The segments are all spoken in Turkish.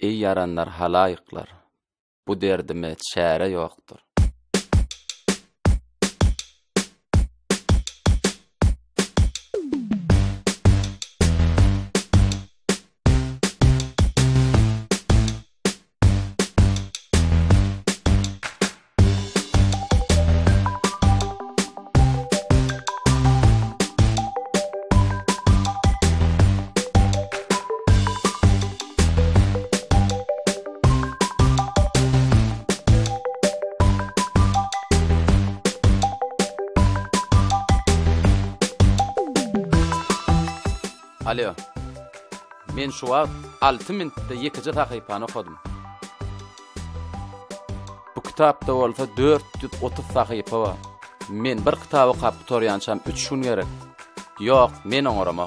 Ey yaranlar halayıklar, bu derdime çare yoktur. Alo. Men şu wagt 6 minutda 2 sahypany okudum. Bu kitapda bolsa 430 sahypa bar. Men bir kitap okap bitorýançam 3 gün gerek. Ýok, men oňramak.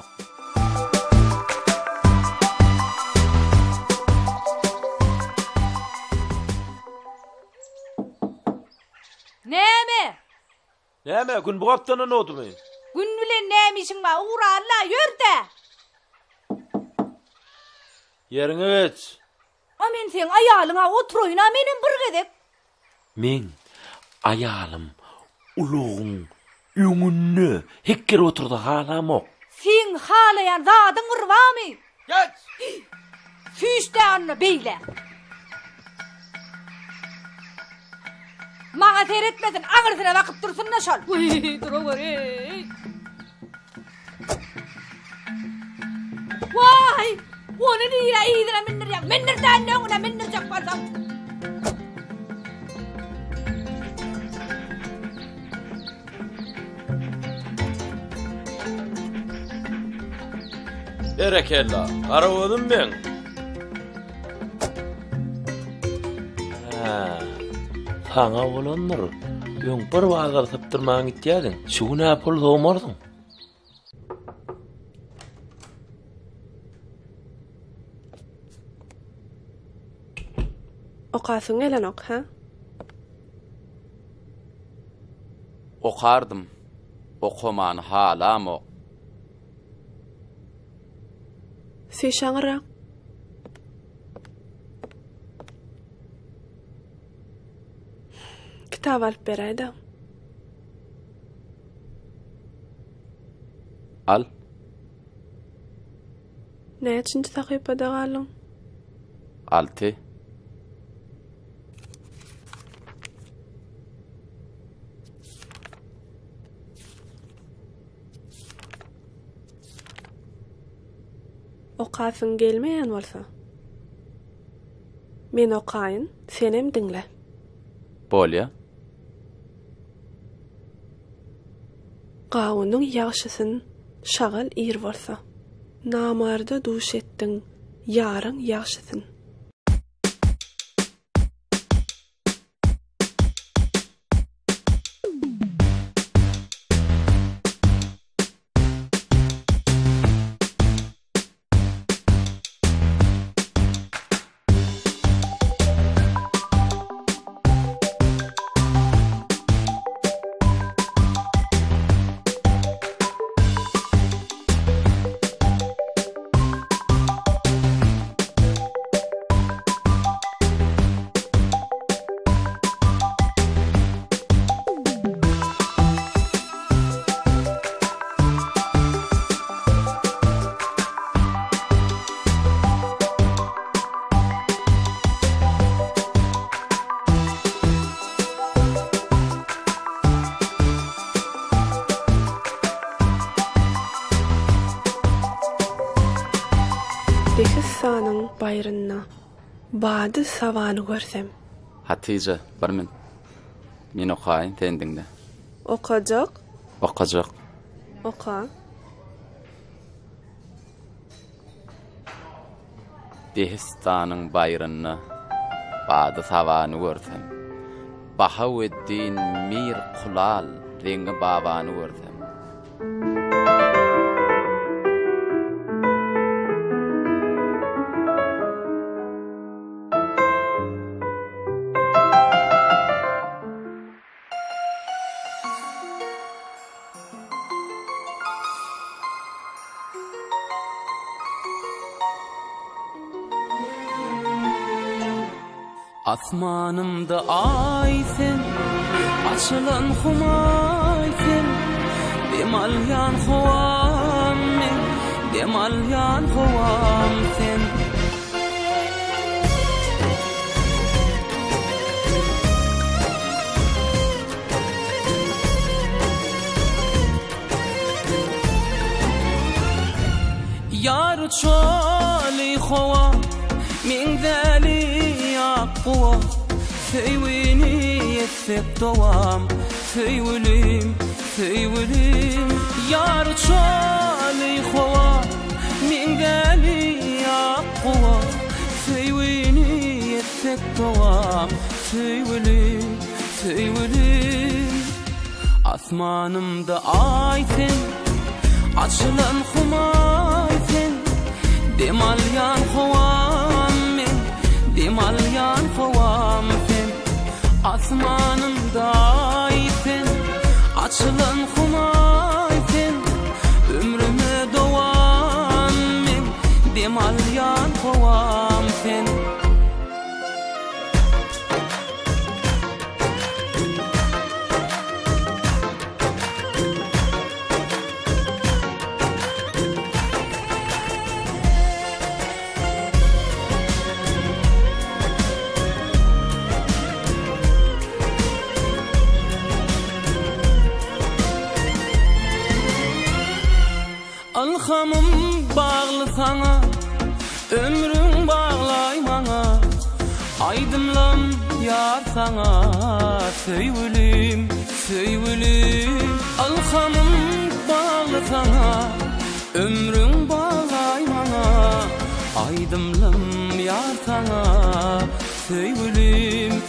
Näme gün bu gapdan odumy? Gün bilen näme işiň bar? Ura Allah ýörde. Ýeriňe geç. A men sen aýalyňa oturyna menen bir gedip. Men aýalym ulugyň öňünde hekker oturdy halamok. Sen halayan zadyň gyrwamy? Geç. Füýşdäňni beýle. Maňa seretmesin, aňyrsyna bakyp dursun da şol. Dura görey. Vay! Onu niýe ýa minnirjak? Minnirden öňüne minnirjak barsam. Berekella. Arawadym ben. Haňa bolandyr. Öň bir wagtyr sypdyrmaň gitýädiň. Şu näme pul dogmardyň? Okasyň elenok, ha? Okardım. Okuman halam ok. Seşaňyra. Kitap alyp berýärdi. Al. Näçinji sahypada galyň? 6. Okasyň gelmeýän bolsa. Men okaýyn, sen hem diňle. Bolýa. Gawunyň ýagşysyn şagal ir bolsa. Namarda duş etdiň, ýaryň ýagşysyn. Sanyň bayryna bady sawany görsem. Hatice, bir min. Men okaýyn tendiňde. Okajak? Okajak. Oka. Dehistanyň bayryna bady sawany görsem. Bahaweddin Mir Kulal reňi babany görsem. Asmanımda ay sen, açılan humay sen, demalyan huvam men, demalyan huvam sen. Yar çali huvam, min dali أقوى في ويني يثق دوام في وليم يا رجالي خوا من قالي أقوى في ويني يثق دوام في وليم أثمانم دا آيثن açılan humaythın demalyan huvam men demalyan huvam sen asmanımda aythın açılan humaythın ömrüme dovam men demalyan huvam sen. Alhamım bağlı sana, ömrün bağlay bana. Aydımlam yar sana, söylelim. Alhamım bağlı sana, ömrün bağlay bana. Aydımlam yar sana, söylelim.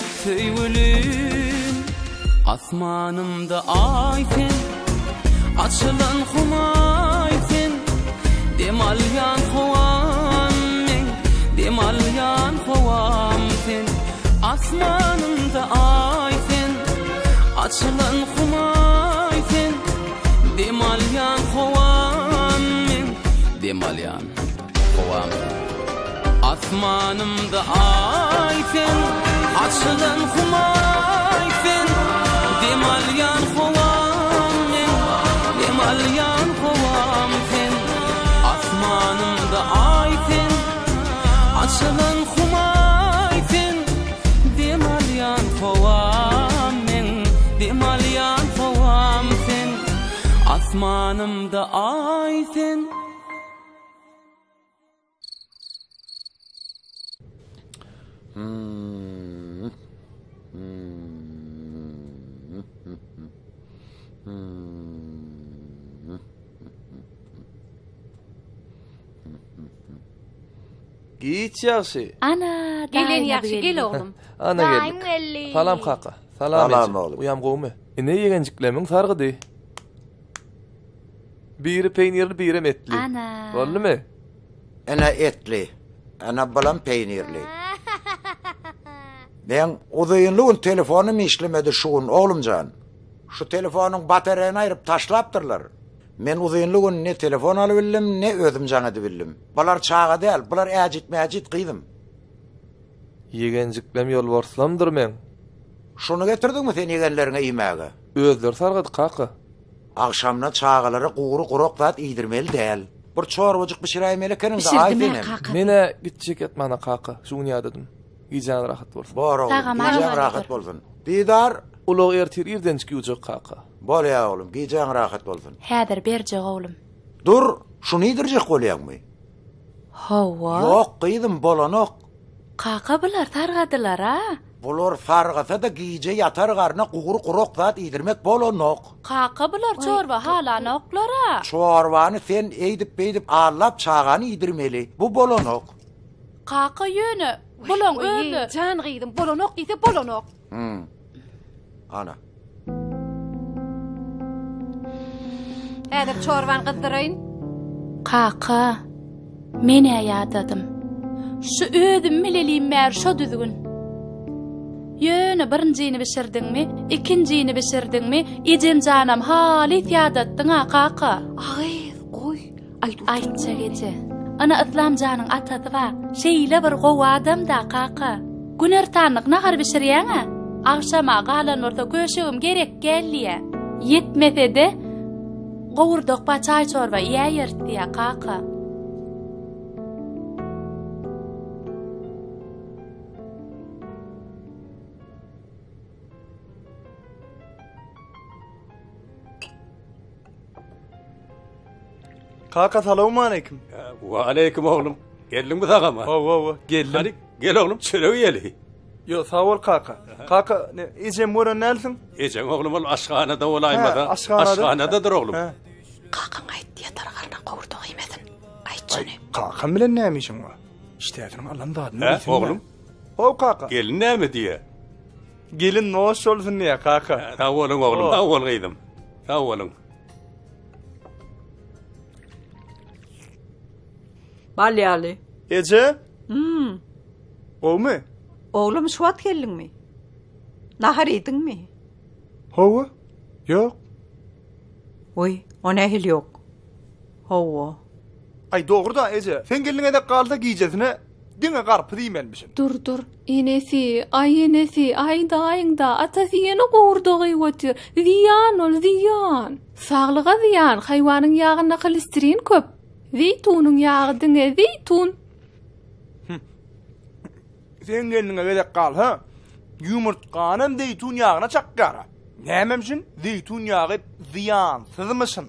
Asmanımda ayfen, açılan humayfen demalyan huvam men demalyan huvam sen asmanımda ayfen açılan humayfen demalyan huvam men demalyan huvam asmanımda ayfen açılan humayfen demalyan huvam men demalyan huvam sen asmanımda ayfen açılan humayfen demalyan huvam men demalyan huvam sen asmanımda ayfen. Git yaxşı. Ana, gelen yaxşı gel oğlum. Ana geldik. Salam kaka. Salam oğlum. Uyam goğumu. Ne yegenciklemin fargıdı? Biri peynirli, biri metli. Ana. Oldu mu? Ana etli. Ana balam peynirli. Ben uzayınlığın telefonum işlemedi şuun oğlumcan. Şu telefonun bataryayını ayırıp taşlaptırlar. Men uzayınlığın ne telefon alıbildim ne özüm canıdı bildim. Bular çağa değil, bular mecit kıydım. Yegenciklem yol varslamdır men. Şunu getirdin mi sen yegenlerine yemeğe? Özler sargıdı kaka. Akşamına çağaları kuğuru kuroklat iyidirmeli değil. Bir çorbacık bir şiraymeyle kenin de ayfenem. Mene gitcek etmana kaka. Şunu dedim. Gijan rahat bolsun. Bor oğlum, gijan rahat bolsun. Didar Ulu ertir irdençki ucak kaka. bol ya oğlum, gijan rahat bolsun. Häzir berjek oğlum. Dur, şunu idirjek bolýan mı? Hawa. Yok, kıydım bolanok. Kaka bular targadylar ha. Bular fargata da giyce yatar garna kuğuru kuroklat iyidirmek bolanok. Kaka bular çorba hala noklara. Çorbanı sen eydip ağlap çağanı iyidirmeli. Bu bolanok. Kaka yönü. Bolon öldü. Can giydim. Bolonok diýse bolonok. Ana. Häzir çorban gızdyryn. Kaka. Men ýadadım. Şu ödüm mileliyim mer şo düzgün. Yöne birincini bişirdiňmi, ikincini bişirdiňmi? Ejen janam haly ýadatdyň ha kaka. Ay, goý. Aýtça gece. Ana İslam janyň atasy bar. Şeýle bir gowy adam da kaka. Günertanlyk nagar bişirýäňä? Agşama galan orta köşegim gerek gelýär. Yetmese de gowurdakpa çay çorba ýertdiýä kaka. Kaka salamu aleyküm. Wa aleyküm oğlum. Geldin mi tağama? Geldim. Hadi gel oğlum çöreği yeli. Yo sağ ol kaka. Kaka ne icem wara nelsin? Ecen oğlum ol aşkhanada olaýmada. Aşkhanadadır oğlum. Kakan aýtdy ýa targardan gowurdak ýemesin. Aýtjany. Kaka bilen nämişiň wa? İştädiň Allah'ın dadını He bilsin. oğlum. O kaka. Gelin näme diye? Gelin noş olsun ya kaka. Sağ olun oğlum. Sağ ol gıydım. Sağ olun. Balyaly. Ece? O mu? Oğlum şuat geldin mi? Nahar edin mi? Hova? Yok. Oy, o nehil yok. Hova. Ay doğru da Ece. Sen geline de kalda giyeceğine dine karpı diýmelmişsin. Dur. Enesi, ay enesi, aýda atası ýene gowurdagy götür. Ziyan ol, ziyan. Saglyga ziyan, haýwanyň ýagynda kolesterin köp. Zeytunyň ýagy diňe zeytun. Sen geline de kal ha. Yumurtkanın zeytun ýagyna çakkara. Nämemişsin? Zeytun ýagy ziyan, sızmışsın.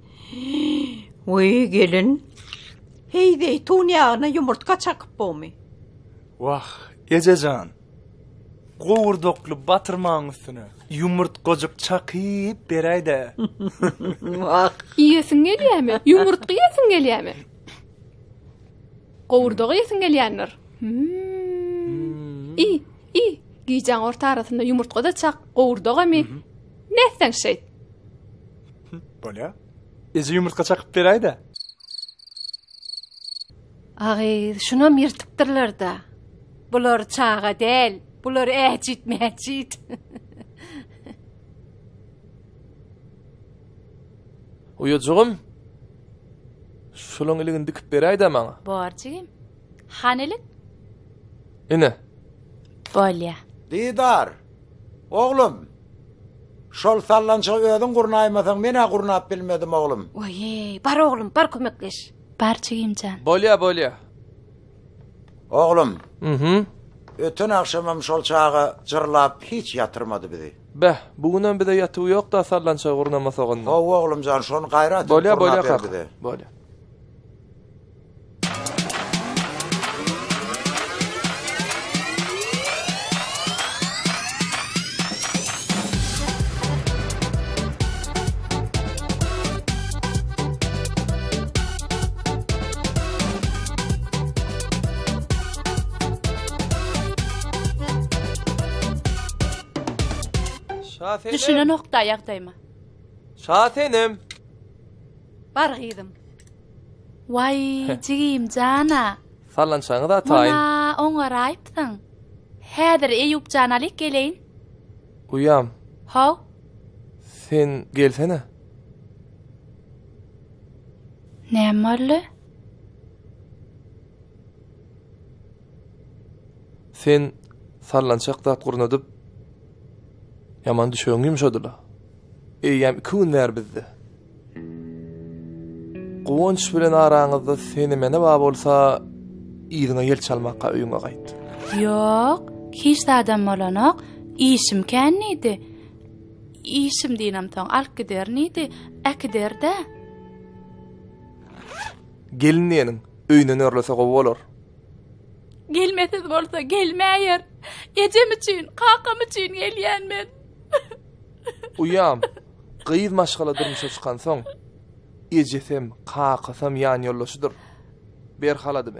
Oy gelin. Hey zeytun yağına yumurtka çakıp bomi. Vah, Ececan. Gowurdokly batyrmaň üstüne yumurtkajyk çakyp beräýde. Vah. Ýesin gelýärmi? Yumurtga ýesin gelýärmi? Gowurdagy ýesin gelýänler. İ, giýjaň orta arasynda yumurtka da çak, gowurdagamy? Näsen şeýt? Bolýa. Ece yumurtka çakyp beräýde. Agy, şuna mirtikdirler da. Bular çağa del, bular äjit. Uyajygym. Şolaň iligini dikip beräýde maňa. Borjygym. Hanelik? Ine. Bolýa. Didar. Oğlum. Şol sallançyk ödün gurnaýmasaň mene gurnap bilmedim oğlum. Oy, bar oğlum, bar kömekleş. Barçygymjan. Bolýa. Oğlum. Öten akşamam şol çağı jırlap hiç yatırmadı bizi. Beh, bugünden bir de yatığı yok da sallança gurnamasa gönne. Oğlum can şonu gayrat. Bolýa kak. Bolýa. Düşüne nokta ýagdaýma. Şatenim. Bar gyýdym. Vay, jigim jana. Sallançaňy da taýyn. Mana oňaraýpdyň. Häzir Eýup janalik geleýin. Uyam. Haw? Sen gelsene. Näme? Sen sallançak da gurnadyp yaman düşöň ýumşadyla. Eýem 2 günler bizde. Gowunç bilen araňyzda seni mene bab bolsa ýygyna ýel çalmakka öýüňe gaýt. Ýok, hiç adam bolanok işim kennidi. İşim diýenem taň alyp gidernidi, äkiderde. Gelinniň öýünden örlese gowy bolar. Gelmesiz bolsa gelmäýär. Ejem üçin, kakam üçin gelýänmen. Uyam, gyýyz maşgala durmuşa çykan soň ejesem, kakasam ýan ýollaşydyr. Ber haladymy?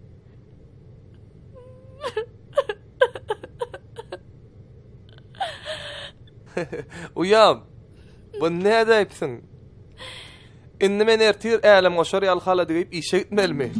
Uyam, bu ne diýipsiň? Indi men ertir älim goşar ýal halady diýip işe gitmelimi?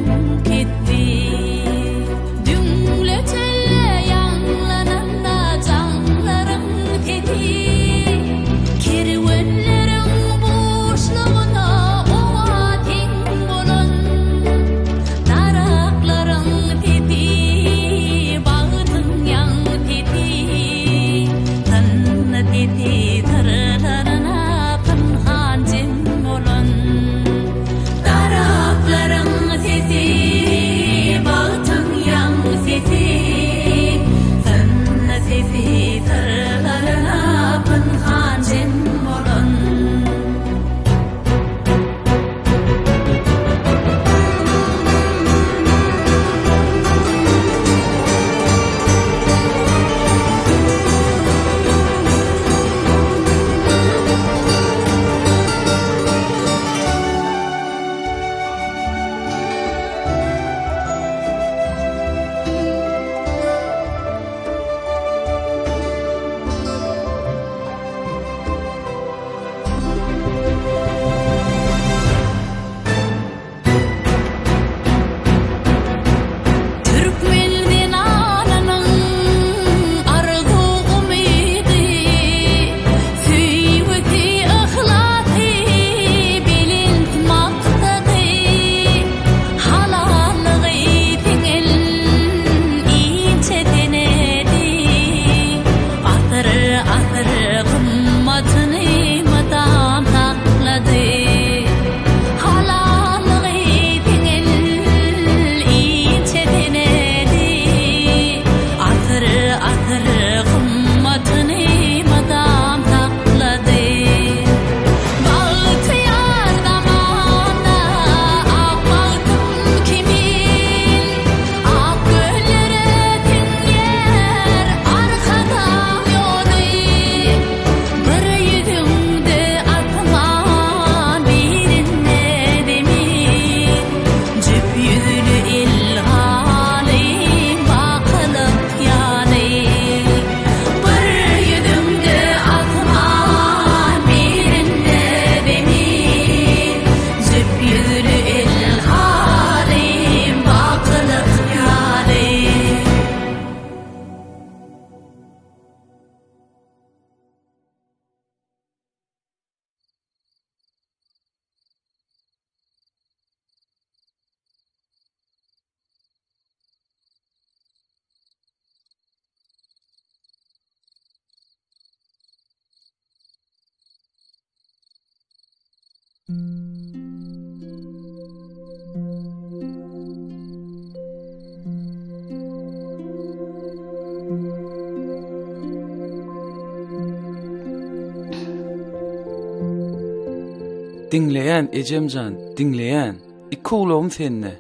Dinleyen Ecemcan, dinleyen. İki ulağım senne.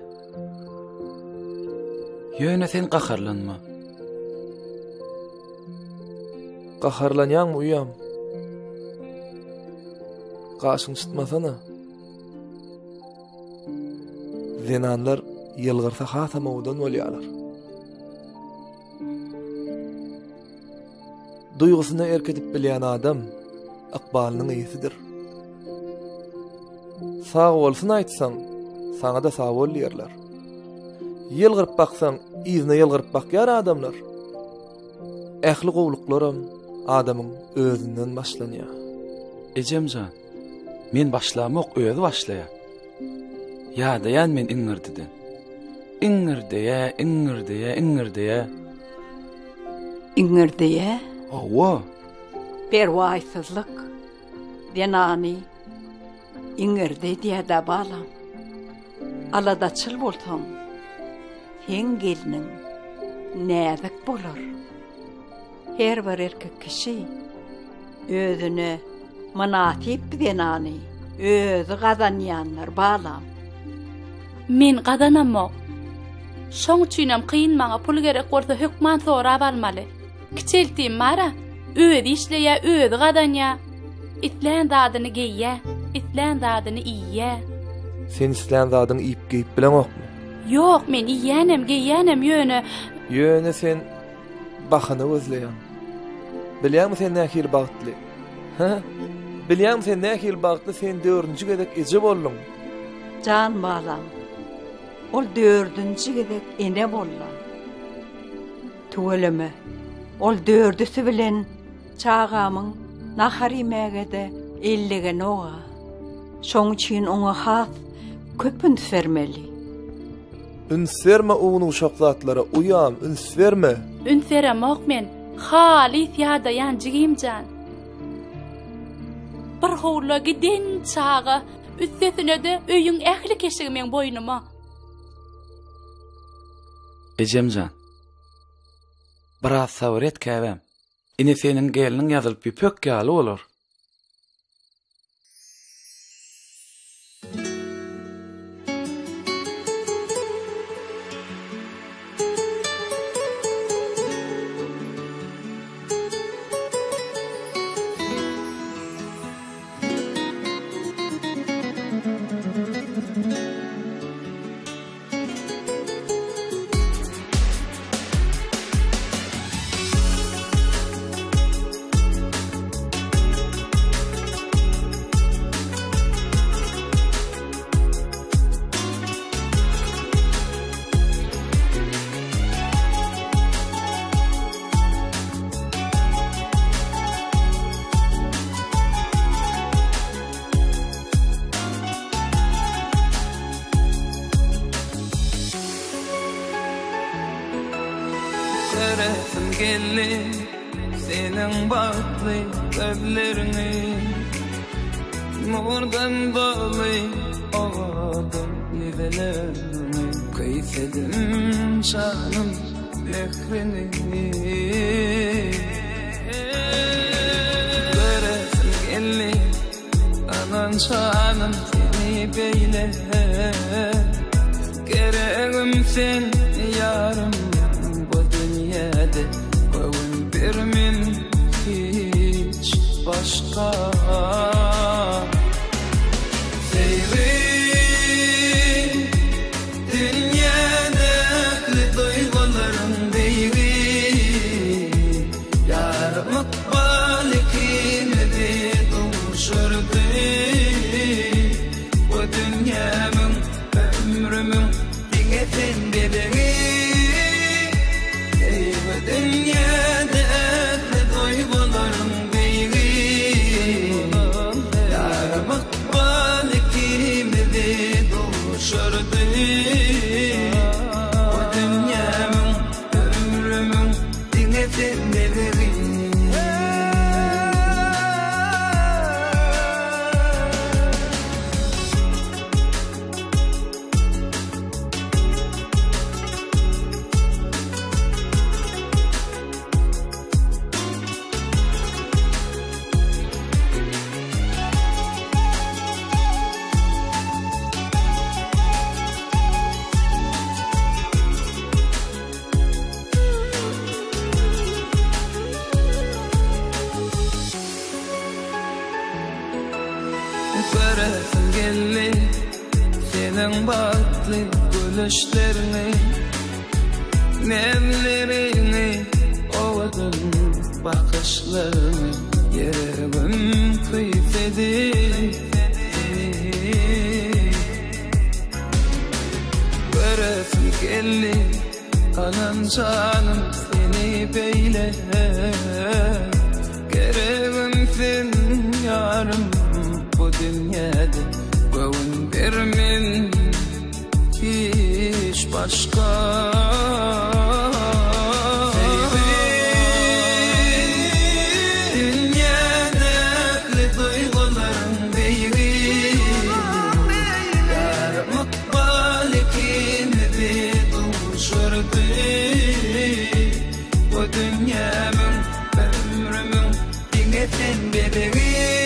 Yöne sen qaharlanma. Qaharlanyan mı uyam? Qaşın çıtmasana. Zenanlar yılgırsa hasama udan olyalar. Duygusuna erkedip bilýän adam akbalynyň iyisidir. Sağ bolsun aýtsaň, sana da sağ bol diýerler. Yılgırıp baksaň, izine yılgırıp bakýar adamlar. Ähli gowluklarym adamyň özünden başlanýar. Ecemcan, men başlamok özü başlaýar. Ýa-daýan men iňirdiden. Iňirdeýä. Iňirdeýä? Owa. Perwaýsyzlyk. Denani. Iňirde diýä da balam. Aladaçyl bolsaň, sen geliniň näzik bolar. Her bir erkek kişi özüne manatip denani, özü gazanýanlar balam. Men gadanamok. Şoň üçinem kıyın maňa pul gerek bolsa hökman sorap almaly. Kiçeltiň mara, özi işleýä, özi gadanýa. İtlän dadyny geýýä, itlän dadyny iýýä. Sen islän zadyny iýip geýip bilen okmy? Ýok, men iýýänem, geýýänem ýöne. Ýöne sen bahana özleýän. Bilýärmi sen nähil bagtly? Ha? Bilýärmi sen nähil bagtly sen 4-nji gedek ije boldun? Can balam. ol dördüncü gedek ene bolla. Tuveleme, ol dördüsü bilen çağamın naharimägede ellegen oğa. Şoň üçin oňa has köpünt vermeli. Ünsverme oğunu uşaklatlara, uyam, ünsverme. Ünsveremok men, halis ýadaýan jigimjan. Bir howla giden çağa, üstesine de öýüň ähli keşigi men boynuma. Ejemjan. Biraz sabır et käbem. Ine senin gelinin ýazylyp bir pök ýaly bolar. Şerefim gelli senin batlı gözlerini nurdan dolu ovadan yüzelerimi kıysedim şanım lehrini Şerefim gelli anan şanım seni beyle gereğim sen yarım Koyun bir min hiç başka Seyrin dünyadaki duyguların değil Yarmak balikini duşurdu Bu dünyamın ömrümün dinletin bebeği Dünyada aklı duygularım değil Yarmak balikimde duşurdu O dünyamın ömrümün dinletin bebeğim Göresim gelli senin batlı gülüşlerini Nemlerini ovadın bakışlarını Yerim kıyfedi Göresim gelli anan canım seni beyle Gereğim sen yarım bu dünyada Koyun bir min hiç başka Seyrin dünyadaki duyguların değil Yarmak balikini duşurdu Bu dünyamın ömrümün dinletin bebeği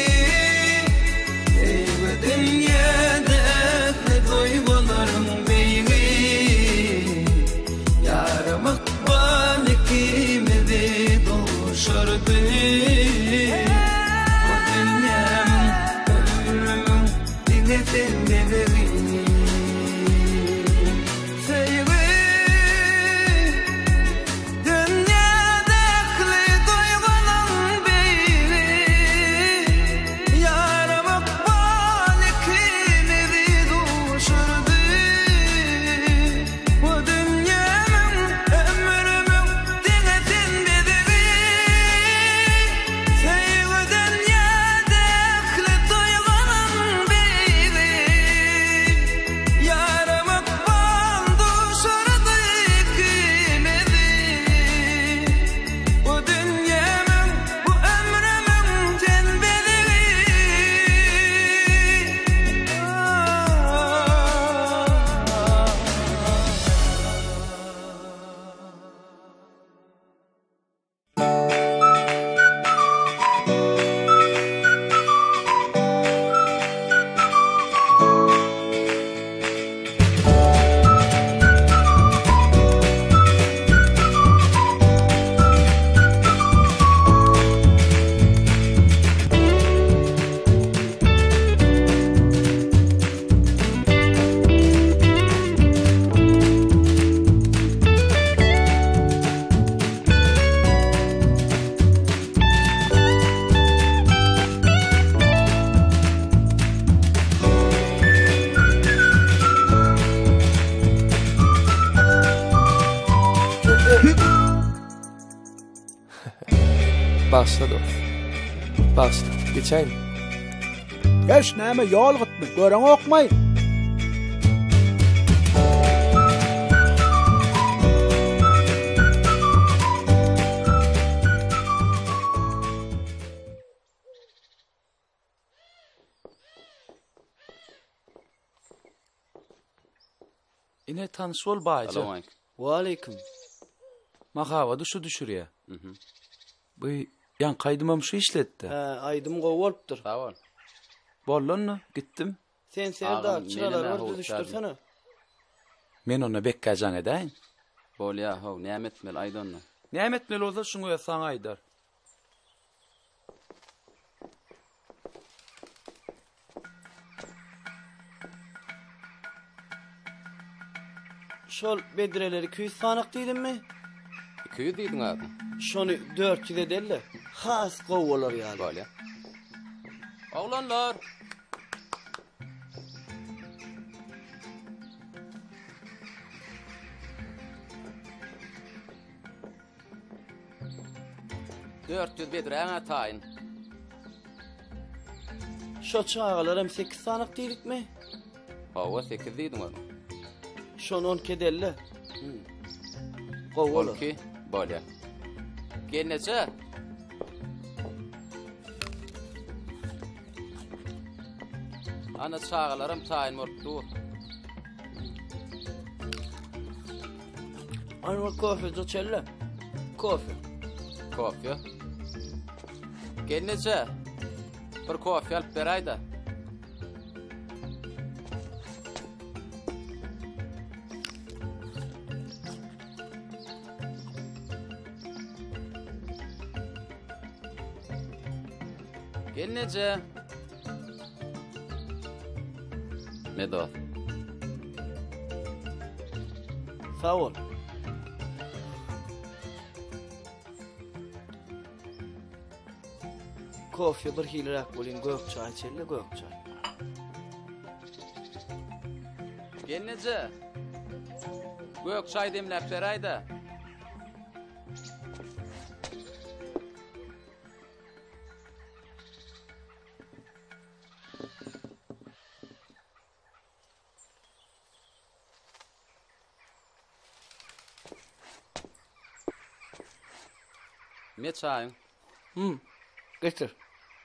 Dünyada aklı duygularım değil Başla dost. Başla. Geçeyin. Geç näme yol gitme. Gören okmay. Ine tanış ol bayca. Wa aleykum. Mahava düşü düşürüye. Bu yan kaydımam şu işletti. Aydım gowolupdyr. Sağ ol. Bollunnu gittim. Sen Serdar çıralar orada düştürsene. Men ona bekkajan edayn. Bol ya ho nämetmel aydonnu. Nämetmel olsa şunu ya sana aydar. Şol bedreleri 200 sanık diýdim mi? 200 diýdiň abi. Şonu 400 edelle. Has gowlar ýaly. Bolýa. Oglanlar. bedreňe taýyn. Şo çağalaram 8 sanık diýdik mi? Hawa 8 diýdiň onu. Şonu 10 kedelle. Gowlar. Ki, bolýa. Gelneçe? Ana çağalarım taýyn murtdu. Ana kofe joçelle. Kofe. Kofe. Gelneçe? Bir kofe alyp beraýda. Gelneçe? Medo. Sağ ol. Kofe bir hilerak bolin gök çay içelle gök çay. Gelneçe? Gök çay demläp beraýda. Ne çayın? Getir.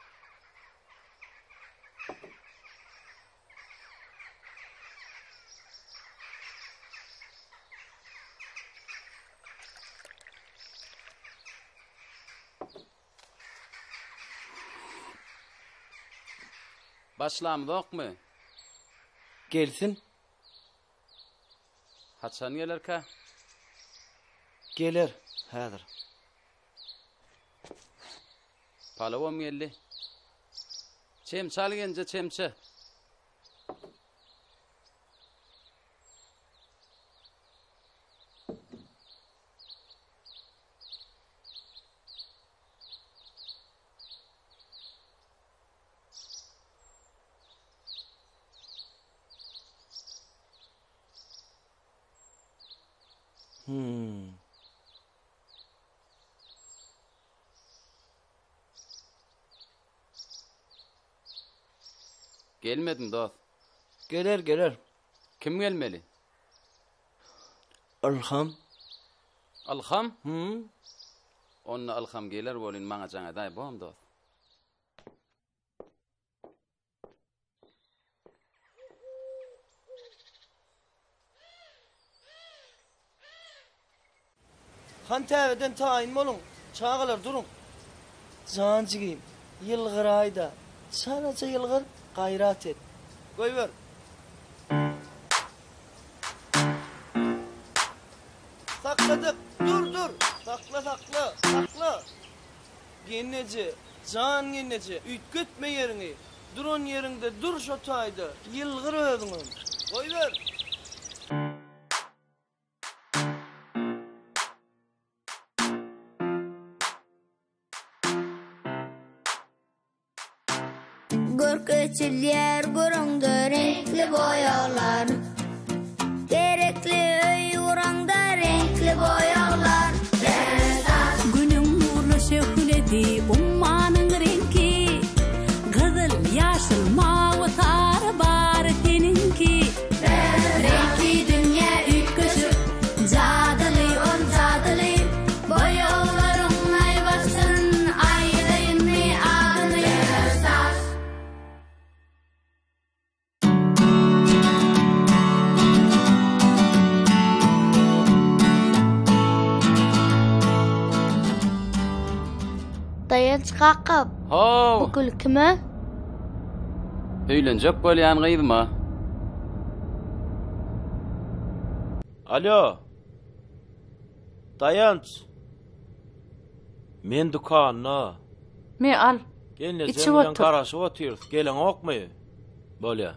Başlamdık mı? Gelsin. Haçan gelir ka? Gelir. Hazır. Palavom geldi. Çemçe al gence çemçe. Gelmedim dost. Gelir. Kim gelmeli? Alham. Alham? Onna alham gelir bolin maňa jaňa daý bom dost. Han täweden taýyn bolun. Çağalar durun. Janjygym. Ýylgyr aýda. Sanaça ýylgyr gayrat et. Goý ber. Sakladık. Dur. Sakla. Genneci. Can genneci. Ütgütme yerini. Durun yerinde dur şo taýdy. Ýylgyr özüňi. Goý ber. Görkeçiler görüňde renkli boýaglar. Gerekli öý uranda renkli boýaglar. Günüň nurly şöhületi dayan çıkakıp. Ho. Bu gül kime? Öýlenjek bolýan gyzma. Alo. Dayanç. Men dukanna. Me al. Gelin İçi sen otur. karaşyp oturýar. Gelen okmy? Bolýa.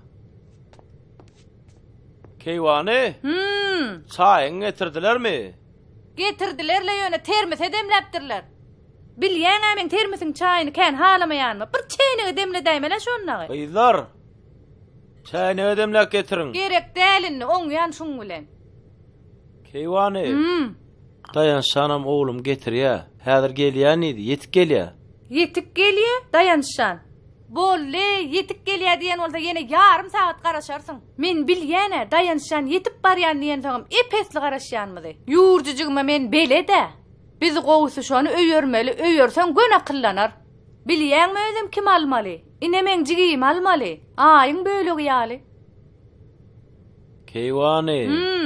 Keýwany? Çaýyň getirdilermi? Getirdilerle ýöne termose demläpdirler. Bilýän men termosiň çaýyny kän halamaýanmy? Bir çeýnege demle dämele şonnagy. Gyzlar. Çaýyny ödemläp getirin. Gerek dälini oňýan şuň bilen. Keýwany. Dayan şanam oğlum getirýär. Häzir gelýän idi, ýetip gelýär. Ýetip gelýär, dayanşan. Bolle, ýetip gelýär diýen bolsa ýene ýarym saat garaşarsyň. Men bilýän, dayanşan ýetip barýan diýen soňam epesli garaşýanmydy. Ýurjujygma men bele-de. Biz gowsy şonu öýörmeli, öýörsen göne kıllanar. Bilýänmi özüm kim almaly? Ine men jigim almaly. Aýyň böle ýaly. Keýwany.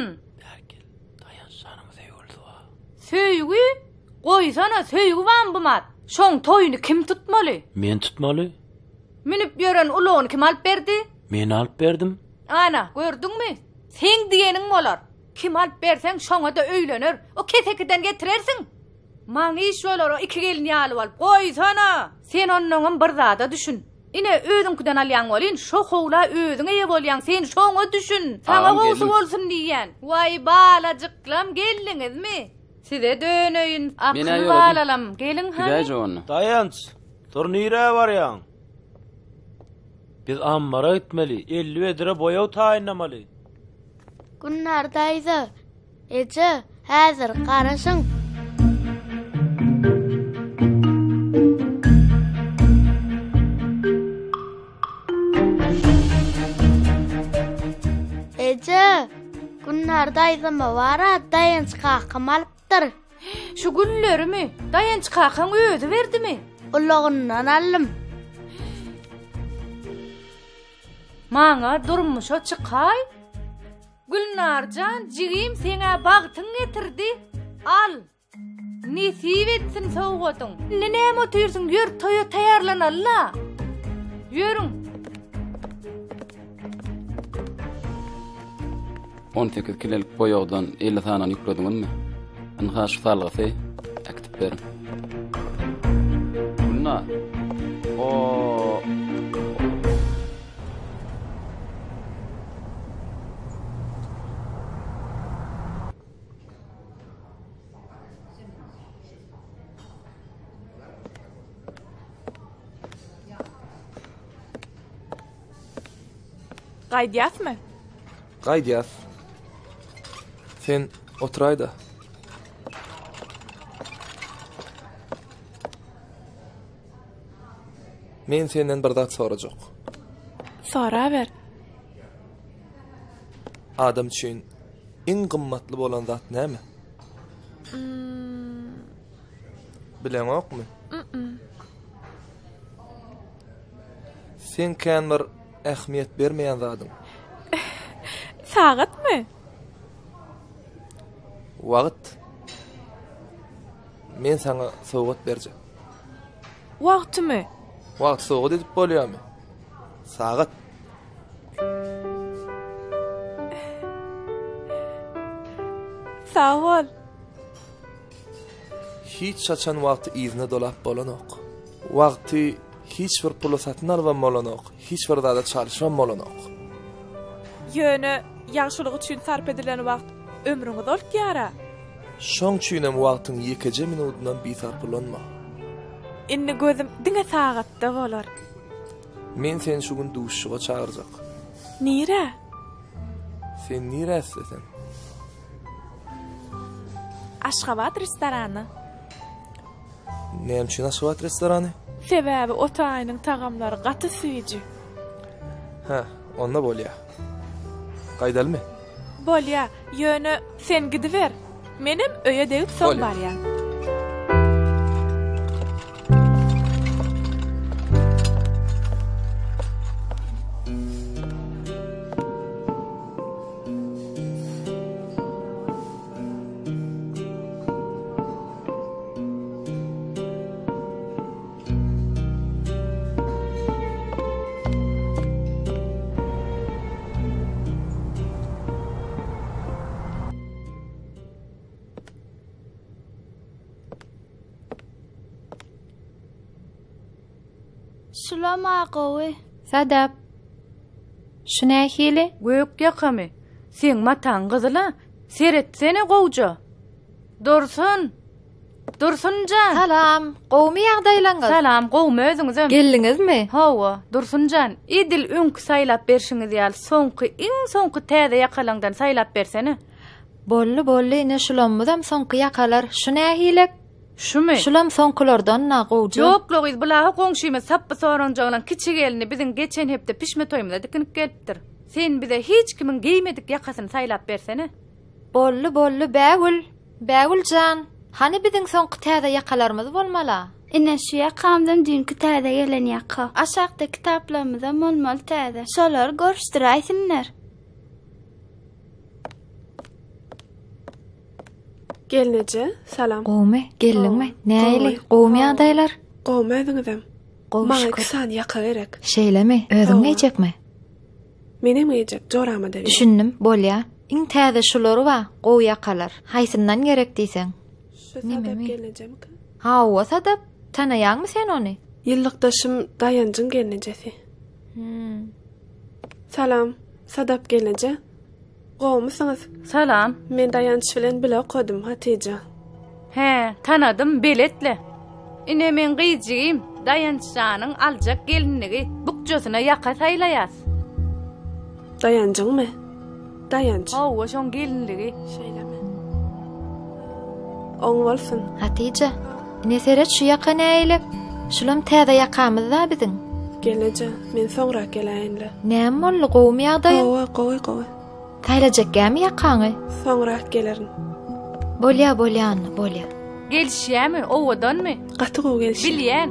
Söýgü, goýsana söýgü wambymat. Şoň toýuny kim tutmaly? Men tutmaly. Minip ýören ulany kim alyp berdi? Men alyp berdim. Ana, gördüňmi? Sen diýeniň bolar. Kim alyp berseň şoňa da öýlenir. O ketekiden getirersiň. Maň iş bolar o iki gelin ýaly alyp goýsana. Sen onuň bir zada düşün. Ine özüňkiden alýan bolyn, şo howla özüňe ýe bolýan, sen şoňa düşün. Saňa gowsy bolsun diýen. Way balajyklam geldiňizmi? Size dönöýün, akly balalam. Gelin hany. Dayanç. Dur nire barýan? Biz ammara gitmeli, 50 edire boýaw taýinlamaly. Günlerdaýdy. Eje, häzir garaşyň. Eje, günlerdaýdymy wara dayanç kakam alypdyr. Şu güllerimi dayanç kakan özü berdimi? Ulağından aldım. Maňa durmuşa çykay. Gülnarjan, jigim seňe bagtyň getirdi. Al. Nesip etsin sowgatyň. Näme oturýarsyň? Ýör, toýa taýarlanalla. Ýörüň. 18 kilolik boýagdan 50 tanan ýüklediňmi? Anha şu salgasy aktip berin. Bunna. O Gaýdýasmy? Gaýdýas. Sen oturaýda. Men senden bir zat sorajak. Sora ber. Adam üçin iň gymmatly bolan zat näme? Bilen okmy? Sen kän bir ähmiýet bermeýän zadyň. Sagatmy? Wagt. Men sana sowgat berjek. Wagtmy? Wagt sowgat edip bolýarmy? Sagat. Sağ ol. Hiç çaçan wagty izne dolap bolanok. Wagty hiç bir pula satyn alban bolanok, hiç bir zada çalışan bolanok. Ýöne ýagşylyk üçin sarp edilen wagt ömrüňiz olup ýara. Şoň üçinem wagtyň 2 minutynyň bir sarplanma. Inni gözüm diňe sagatda bolar. Men sen şu gün duşşuga çağırjak. Nire? Sen niräslesin? Aşgabat restorany. Näme üçin Aşgabat restorany? Sebäbi o taýynyň tagamlary gaty süýji. Ha, onda bolýar. Gaýdalmy? Bolýar, ýöne sen gidiber. Menim öýe degip soň barýan. Şulam aqowy. Sadap. Şuna hili? Gök yakamy. Sen matan gyzyla, seretsene gowja. Dursunjan. Salam. Gowmy ýagdaýlaňyz? Salam, gowmy özüňizem. Geldiňizmi? Hawa, Dursunjan. Idil öňkü saýlap berşiňiz ýaly soňky, iň soňky täze ýakalandan saýlap bersene. Bolly, ine şulamyzam soňky ýakalar. Şuna hilek? Şumy? Şulam soňkylardan na gowja. Ýok, biz bulaha goňşymy sappa soranjagylan kiçi gelini biziň geçen hepde pişme toýmyda dikinip gelipdir. Sen bize hiç kimin giymedik yakasyny saýlap bersene. Bolly, Bägül jan. Hani biziň soňky täze ýakalarymyz bolmala? Ine şu ýakamdan dünkü täze gelen ýaka. Aşagda kitaplarymyzda bolmaly täze. Şolar görüşdirýsinler. Gelneje, salam. Gowmy, geldingmi? Näili? Gowmy ýagdaýlar? Gowmy edingizem. Maňa kisan ýaka gerek. Şeýlemi? Özüň eýjekmi? Menem eýjek, jorama dedi. Düşündim, bolýa. Iň täze şulary ba, gow ýakalar. Haýsyndan gerek diýseň? Sadap gelnejemki? Hawa Sadap, tanaýarmy sen ony? Ýyllıkdaşym Dayanjyň gelnejesi. Salam, Sadap gelneje. Gowmusyňyz? Salam. Men Dayanç bilen bile okudum Hatice. He, tanadym beletli. Ine men gyjygym, Dayançanyň aljak gelinligi bukjasyna ýaka saýlaýas. Dayanjyňmy? Dayanç. Hawa şoň gelinligi. Şeýlemi? Oň bolsun. Hatice, ine seret şu ýaka näýilip? Şulam täze ýakamyz da biziň. Gelneje, men soňra gelänle. Näme boldy gowmy ýagdaýyn? Gowy. Taýlajekkämi ýakaňy? Soňra gelerin. Bolýa. Gelişýärmi, owadanmy? Gatyg gelişýär. Bilýän.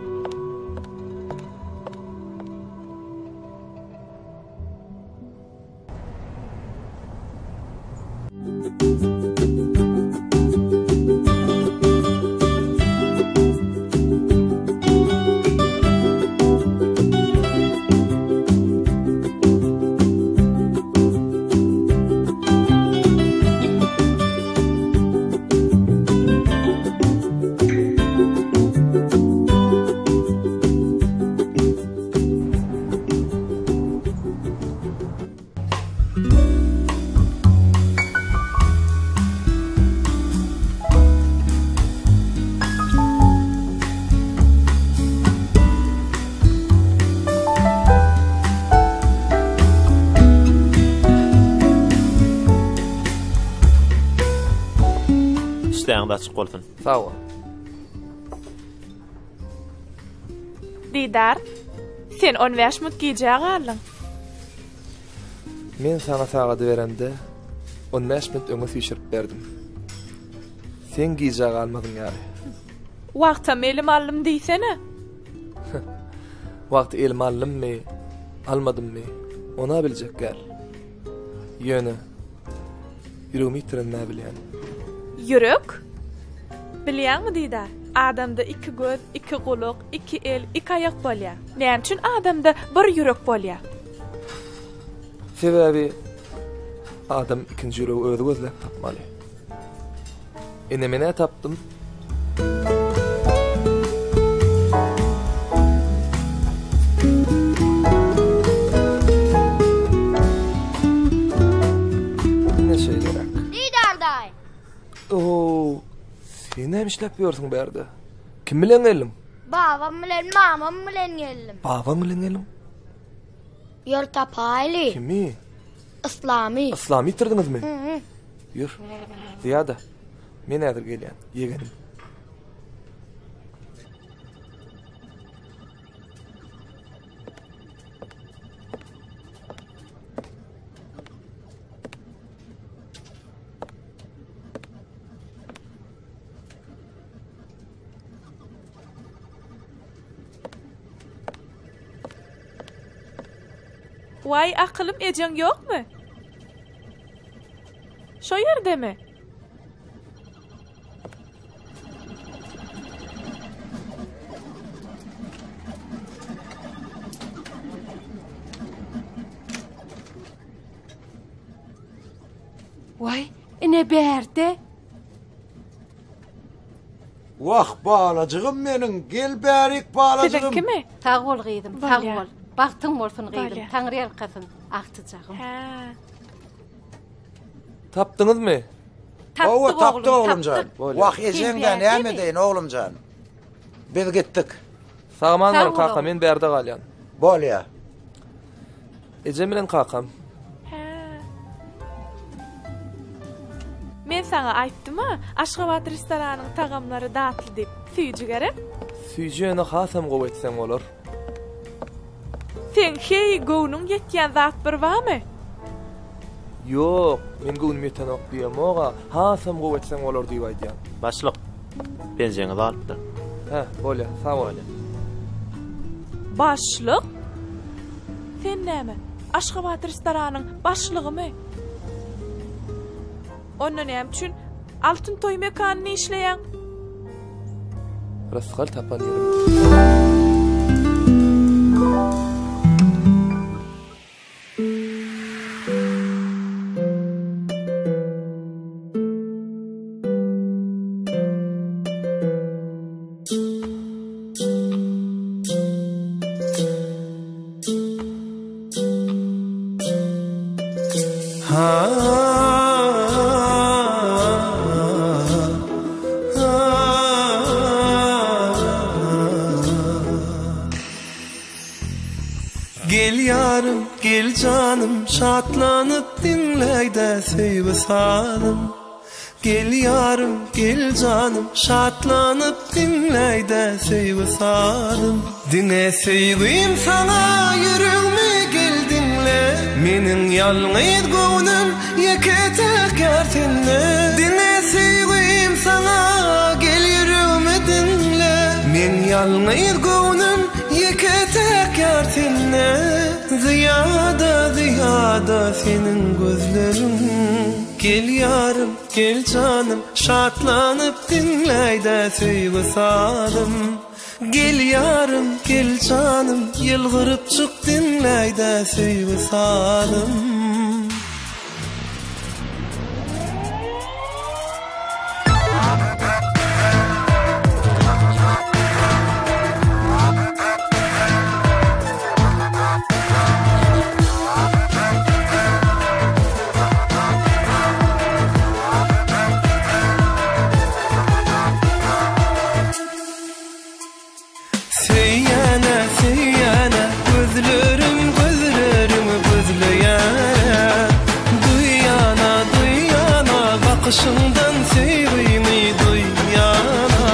Işleğinde açık olsun. Sağ ol. Didar, sen 15 minut giyeceğe garlyň. Men sana sagady berende 15 minut öňe süýşirip berdim. Sen giýjä galmadyň ýaly. Wagtam elim allym diýsene. Wagt elim allymmy, almadymmy, ona biljek gel. Ýöne. Ýüregi itirenä bilýän. Yürek? Bilýärmi Didar? Adamda 2 göz, 2 gulak, 2 el, 2 ayak bolýar. Näme üçin adamda bir ýürek bolýar? Sebebi adam ikinji ýüregi özü gözläp tapmaly. Ene mene tapdym. Ne şey gerek? Didar daý. Oo, sen näme işläp ýörsiň berde? Kim bilen gelim? Babam bilen mamam bilen geldim. Babam bilen gelim. Ýol tapaýly. Kimi? Islamy. Islamy tirdiňizmi? Ýür. Ziyada. Men häzir gelýän. Ýegenim. Vay akılım ejen ýokmy? Şo ýerdemi? Vay, ine berde. Vah balacığım menin, gel bärik balacığım. Seninki mi? Tag bol gyýdym, tag bol. Bagtyň bolsun gyýdym, taňry ýalkasyn, aktyjagym. Tapdyňyz mı? Owa tapdy oğlumcan. Vah ejeňden näme deýin oğlumcan? Biz gitdik. Sağmanlar kaka, men berde galýan. Bolýa. Ejem bilen kakam. Men sana aýtdym-a, Aşgabat restoranynyň tagamlary datly dip. Süýjü gerek? Süýjüni hasam gowy etseň bolar. Sen hey gownuň ýetýän zat bir barmy? Yok, men gownym ýeten ok diýemoga, hasam gowy etseň bolar diýip aýdýan. Başlyk. Benzeňiz alypdyr. Ha, bolýa, sag ol. Başlyk? Sen näme? Aşgabat restoranynyň başlygymy? Onda näme üçin altyn toý mekanyny işleýän? Rasgal tapan ýerim. Gel yarım, gel canım, şatlanıp dinleyde sevgi salım. Gel yarım, gel canım, şatlanıp dinleyde sevgi salım. Dine sevgim sana, yüreğime gel dinle. Menin yalnız gönlüm yeketeker tinle. Dine sevgim sana, gel yüreğime dinle. Men yalnız gönlüm yeketeker tinle. Ziyada ziyada senin gözlerin. Gel yarım, gel canım, şatlanıp dinleyde sevgi salım. Gel yarım, gel canım, yılgırıp çık dinleyde sevgi salım. Bakışından sevgimi duyana.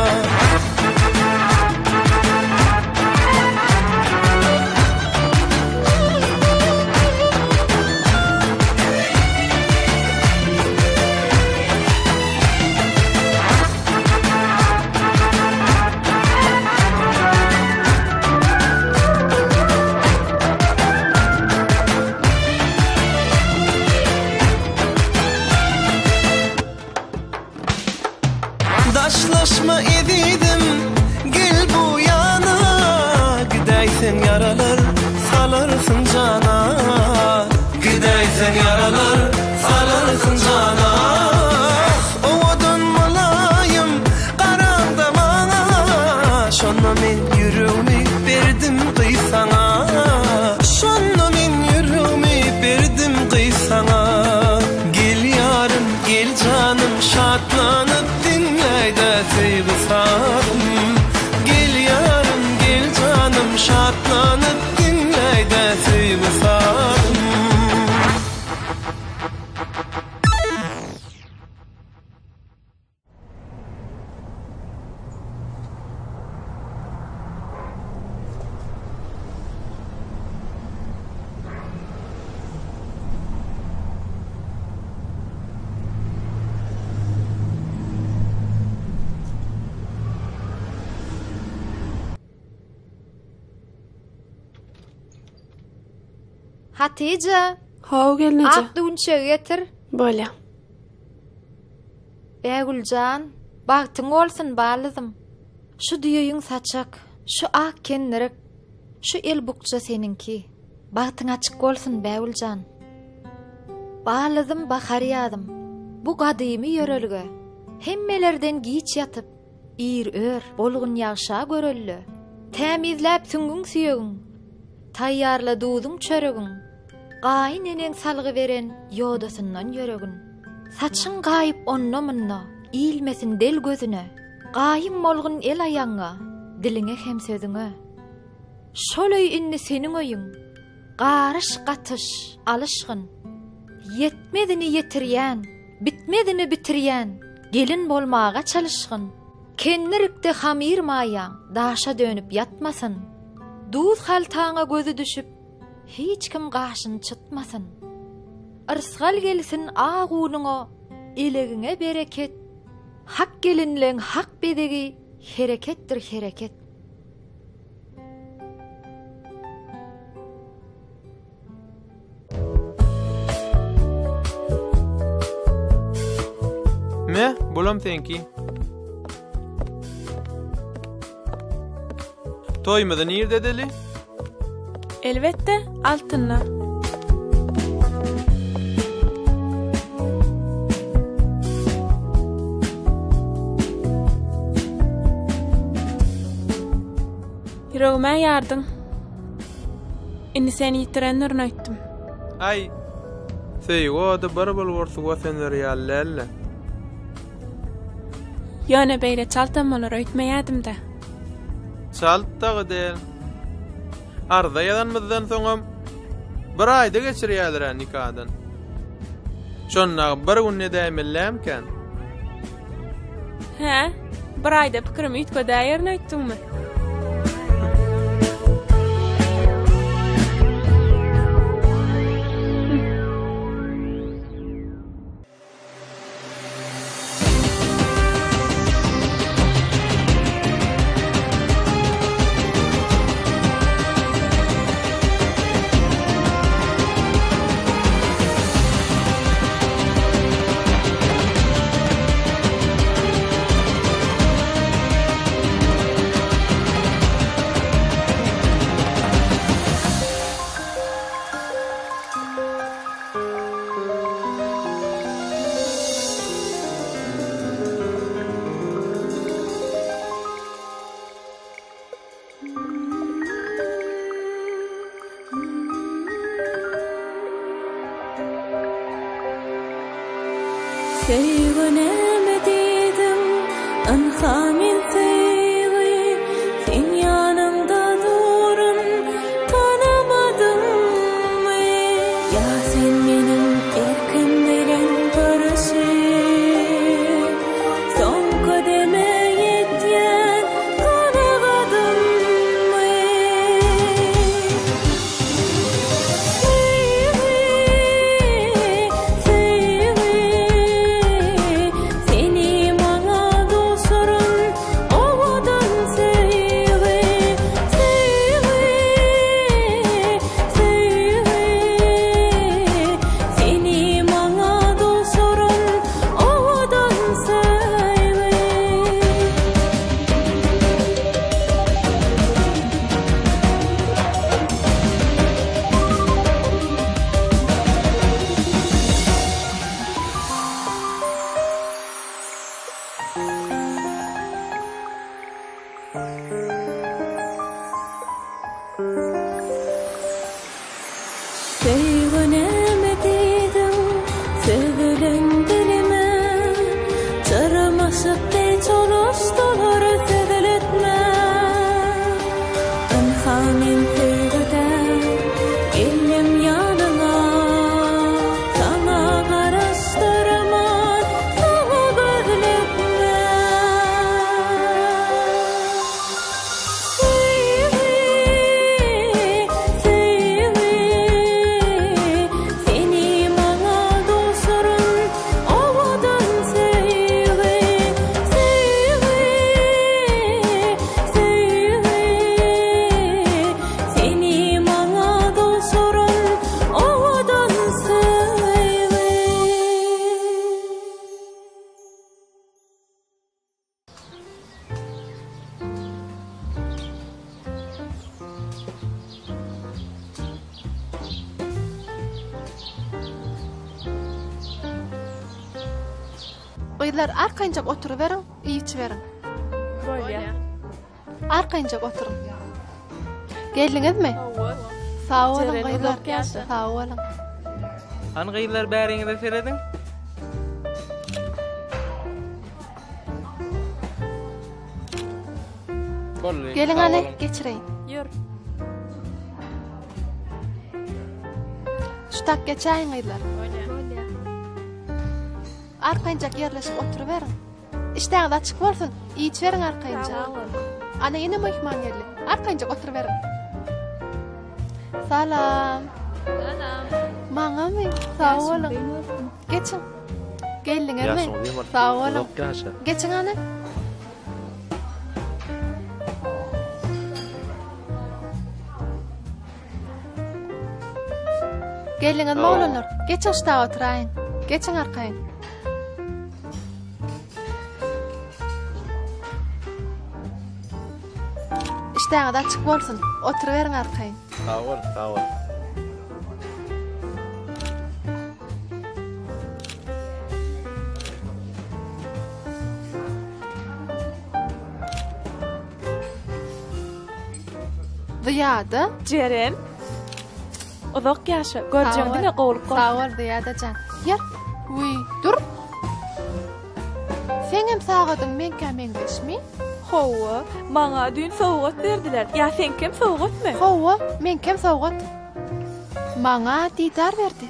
Daşlaşma edidim, gel bu yana. Gideysen yaralar, salarsın cana. Gideysen yaralar, salarsın cana. Ovadan malayım, karanda bana. Şonna men yüreğimi verdim kıysana. Şonna men yüreğimi verdim kıysana. Gel yarım, gel canım, şatlanıp dinleyde sevgi salım. Gel yarım, gel canım, şatlanıp dinleyde sevgi salım. Hatice. Haw gelnece. Akdy unçe getir. Bolýa. Begülcan, bagtyň bolsun balydym. Şu düýüň saçak, şu ak kendirek, şu el bukça seninki. Bagtyň açyk bolsun Begülcan. Balydym bahar ýadym. Bu gadymy ýörelge. Hemmelerden giç yatyp, ir bolgun ýagşa görelli. Tämizläp süngüň süýegin, taýýarladyň çöregin, gaýyn eneň salgy beren ýodasyndan ýöregin. Saçyň gaýyp onnomynna, ilmesin del gözüne, gaýym bolgun el aýaňa, diliňe hem sözüňe. Şolay inni seniň öýüň, garyş gatış, alyşgyn, yetmedini yetirýän, bitmedini bitirýän, gelin bolmaga çalyşgyn. Kendirikde hamir maýan, daşa dönüp yatmasyn. Duz haltaňa gözü düşüp, hiç kim gaşyny çıtmasyn. Irsgal gelsin ağunuňa, elegiňe bereket. Hak gelinleň hak bedegi, hereketdir hereket. Me, bulam senki. Toýmada nirde deli? Elbette, altınla. Yüreğime yardım. Inni seni yitirenlerini öýtdim. Ay, seygo da barabal warsuga senler ýallalle. Ýöne beýle çaltamalar öýtmeýädim de. Çaltagy del. Arda ýadanmyzdan soňam bir aýda geçirýärler nikadan. Şonna bir gün nedämelemken. He, bir aýda pikirimi ýetgedäýärni öýtdiňmi? Sevnemedim anhamin sevgi sen yanımda durun tanamadım mı ya sen benim erkin bilen görüşüm son kademe yetyen kanamadım mı Sevnemedim sevgilen dilime çaramasıp de çoluştular seviletme anhamin sevgiden elim yanına sana karıştırman sana gözletme Gyýlar arkanjak oturuberin, iýiçiberin. Bolýa. Arkaýynja oturun. Geldiňizmi? Sağ olun Jeren, gaýlar. uzak ýaşa. Sağ olun. Angylar bäriňize seredin? Gelin hadi geçireyin. Ýür. Şu tak geçeyin gaýlar. Arkaýynja yerleşip oturuverin. İştäňiz açyk bolsun. İç verin arkaýynja. Ana ýene mehman geldi. Arkaýynja oturuverin. Salam. Salam. Maňamy? Sağ olun. Geçin. Geldiňizmi? Sağ olun. Geçin ana. Geldiňiz mağlanlar. Geçin şta oturaýyn. Geçin arkaýyn. İştäňiz açyk bolsun. Oturuveriň arkaýyn. Sağ ol, sağ ol. Diýada? Jeren. Uzak ýaşa. Görjeňdiňe gowulyp gol. Sağ ol diýadajan. Yer. Uy, dur. Sen hem sağadyň men kämeňdeşmi? Howa, maňa dün sowgat berdiler. Ya sen kim sowgatmy? Howa, men kim sowgat? Maňa diýdar berdi.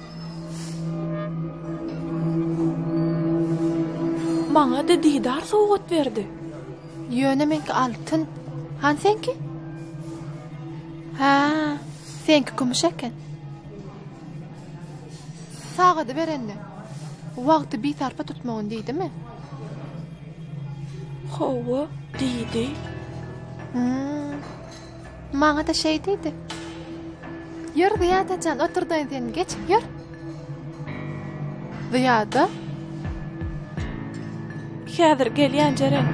Maňa da diýdar sowgat berdi. Ýöne menki altyn. Han senki? Ha, senki gümüş eken. Sağady berenni. Wagty bir tarpa tutmagyň diýdimi? Howa, diýdi. Maňa da şey diýdi. Ýür diýadajan, oturdaýyn, geç, ýür. Diýada? Häzir gelýän Jeren.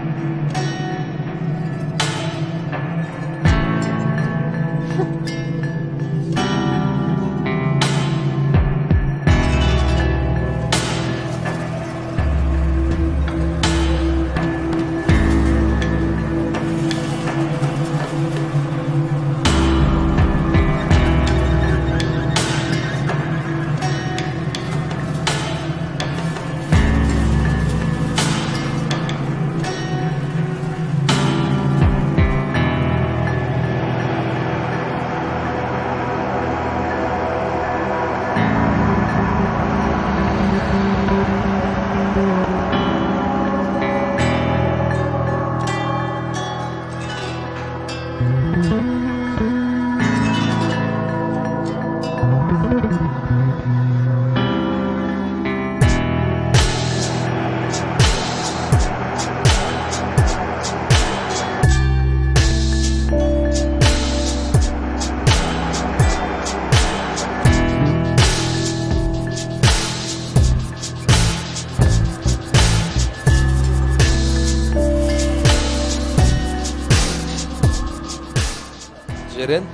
Jeren.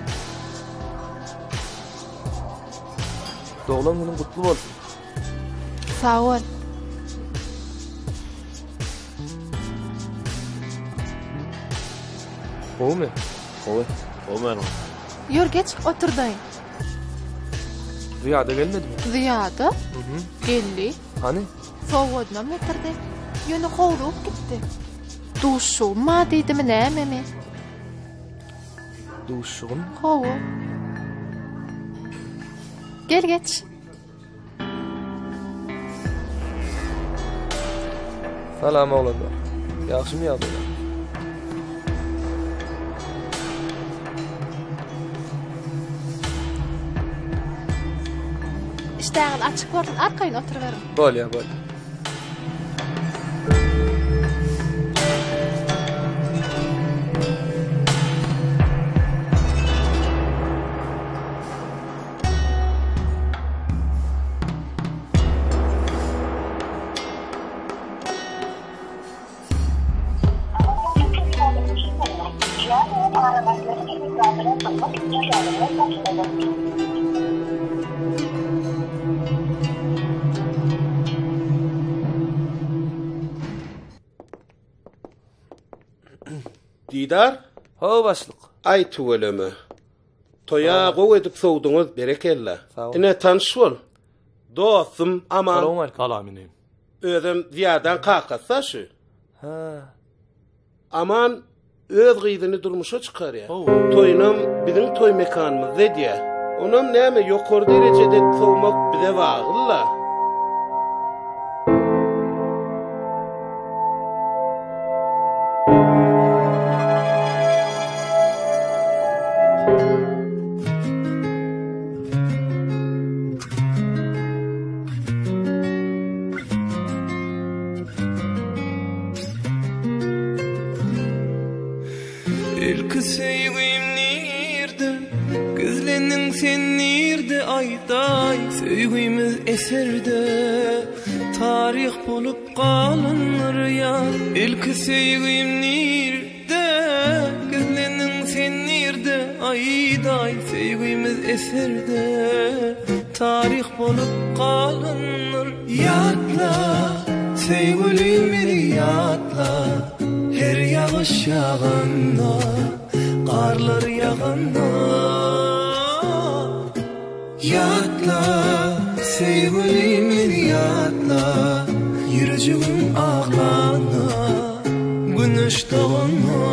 Doğulan günün kutlu bolsun. Sağ ol. Oğme? Oğme. Ýür geç, oturdaýyn. Ziyada gelmedi mi? Ziyada? Geldi. Hani? Sowgadynam getirdi. Ýöne howrup gitdi. Duşuma diýdimi näme? Duşun? Howa. Gel geç. Salam oğlanlar. Yaxşymy ýagdaýlar? İştäňiz açyk bolsun, arkaýyn oturuverin. Bolýa. Didar? Ho başlyk. Ay tuveleme. Toya gow edip sowduňyz berekella. Ine tanış bol. Dostum aman. Kalaminim. Özüm ziyadan kakasa şu. Ha. Aman öz gyzyny durmuşa çykar ya. Toýunam bizim toy mekanymyz diýe. Onam näme ýokary derejede sowmak bize wagilla. Ilki sevgim nirde, gözlenin sen nirde ayday. Sevgimiz eserde, tarih bolup kalınır ya. Ilki sevgim nirde, gözlenin sen nirde ayday. Sevgimiz eserde, tarih bolup kalınır. Yatla, sevgilimi yatla. Her yağış yağanda, karlar yağanda. Yatla, sevgilim yatla. Yüreğim ağlana, güneş doğana.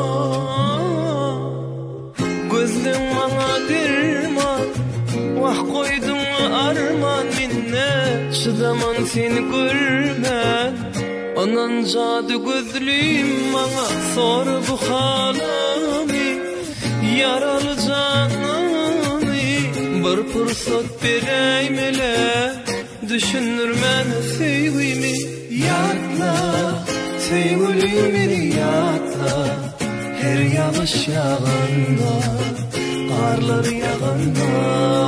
Gözlerim bana derman, vah koydum arman minne. Şu zaman seni görmen, anan cadı gözlüm bana sor bu halimi. Yaralı canımı bir fırsat vereyimle. Düşünür men sevgimi. Yatla, sevgilimi yatla. Her yağış yağanda, karlar yağanda.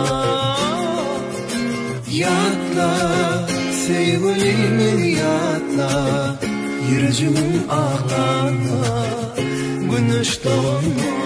Yatla, sevgilimi yatla. Yüreğim ağlana, güneş doğana.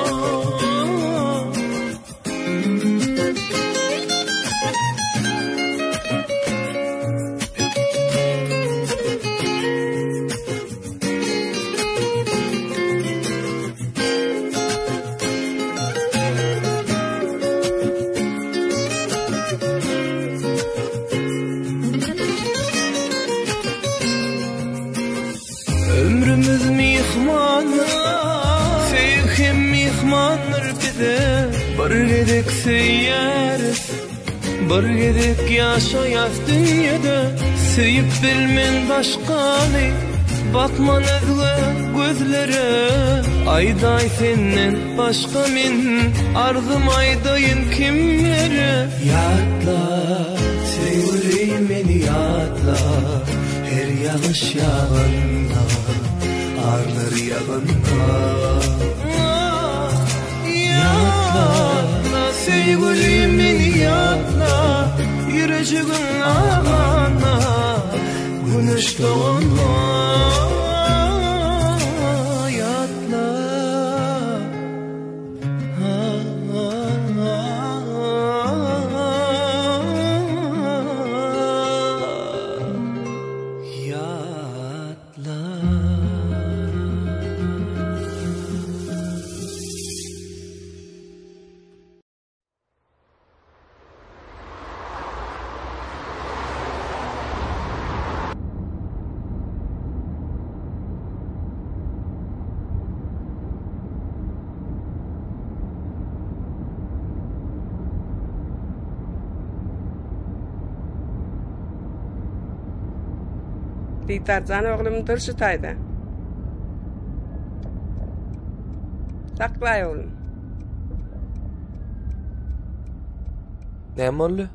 Ömrümüz mihmanı, sevgim mihmanır bize. Bir gedek seyyarız, bir gedek yaşayaz dünyada. Sevip bilmen başkanı, bakman özge gözlere. Ayday senden başka min, arzum aydayın kimlere. Yatla, sevgilim beni yatla. Her yağış yağanda, arlar yağanda. Yatla, sevgilim beni yatla. Yüreğim ağlana, güneş doğana. Yatla, Ditarzan oğlum dur şu tayda. Saklay oğlum. Näme oldu?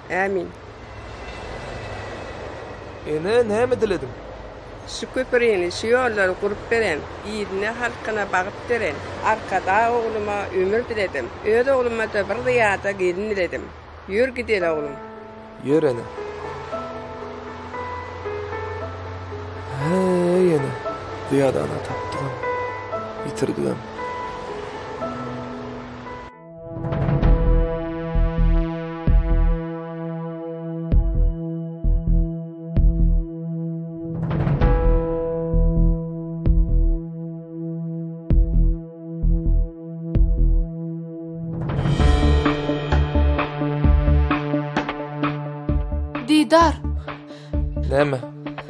Amin. Näme diledim? Şu köpürini, şu yolları kurup beren, iyidine halkına bağıp deren, arkada oğluma ömür diledim. Öde oğluma da bir riyada gelin diledim. Yürü gidelim oğlum. Yürü ene. Yine. Riyada ana taptım. Yitirdim. Didar. Näme?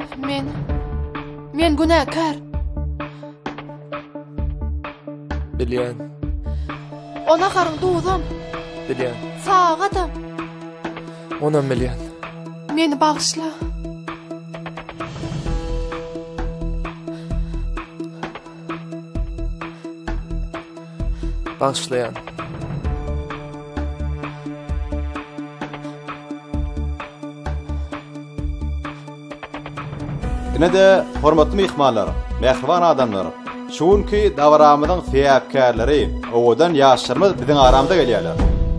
Men günäkär. Bilýän. Ona garyn duzam. Bilýän. Sağadam. Ona bilýän. Meni bağışla. Bağışlayan. Ine de hormatly mehmanlar, mehriban adamlar. Şuunki davaramyzyň feýapkärleri, owadan ýaşarmy biziň aramda gelýärler.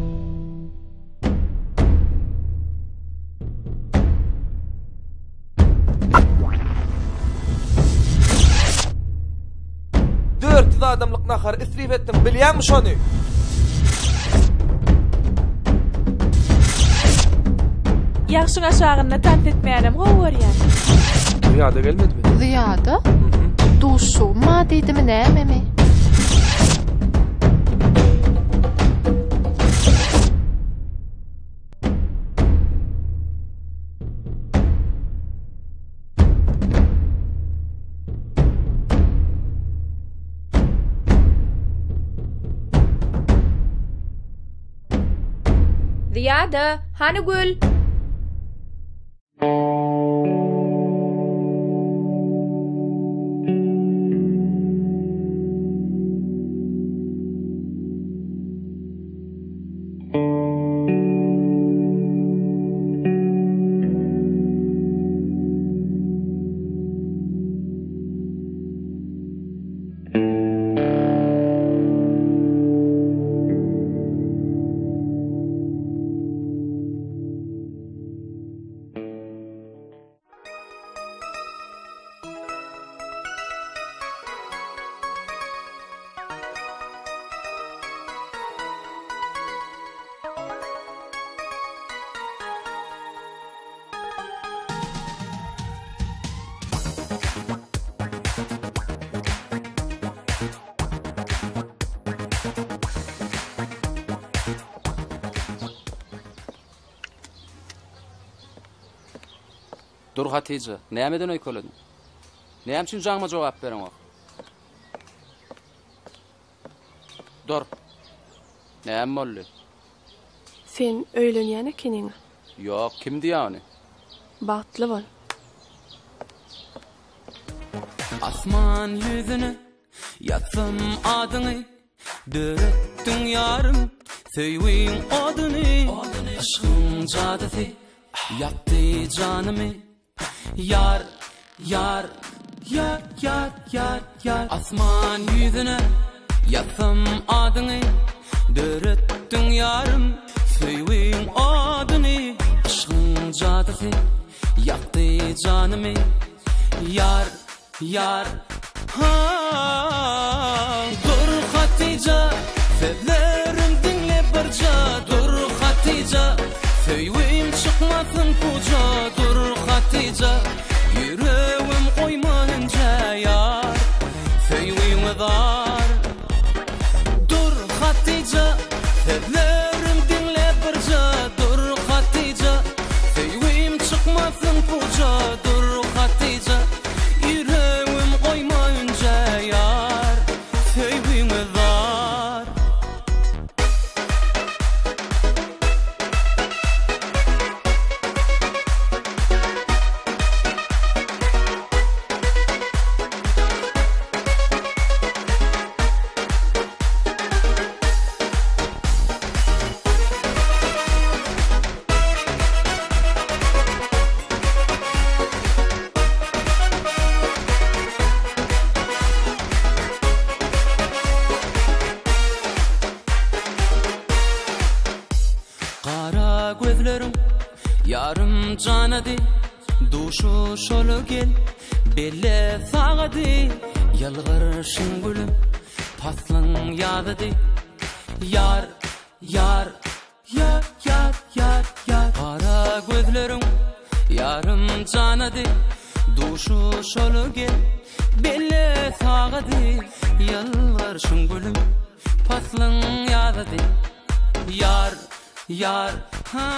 Dört adamlyk nahar isrif etdim, bilýärmi şonu? Yaxşyň aşagyna tant etmeýänem gowarýar. Riyada gelmedimi? Riyada? Duşu ma diýdimi näme? Riyada, hani gül? Dur Hatice, nämeden öýkeledin? Näme üçin jaňyma jogap beriň ok? Dur. Näme boldy? Sen öýlenýän ekeniň. Ýok, kim diýýany? Bagtly bol. Asman yüzüne yatsam adyny, döretdiň ýarym, söýüň oduny, aşkyň jadysy, ýakdy janymy. Yar, yar, yar, yar, yar, yar. Asman yüzüne yatsam adyny, döretdiň ýarym, söýüň oduny, aşkyň jadysy, ýakdy janymy. Yar, yar, ha. Dur Hatice, sözlerim dinle birce. Dur Hatice, söýüň çykmasyn puja. Dur Hatice, yüreğim koymayınca yar, söýüň dar. Dur Hatice, sözlerim dinle birce. Dur Hatice, söýüň çykmasyn puja. Dur Hatice, yüreğim koymayınca yar, söýüň dar. canadı duşu şolu gel belle sağadı yalvarışın gülüm paslın yadıdı yar yar yar yar yar yar kara gözlerim yarım canadı duşu şolu gel belle sağadı yalvarışın gülüm paslın yadıdı yar yar ha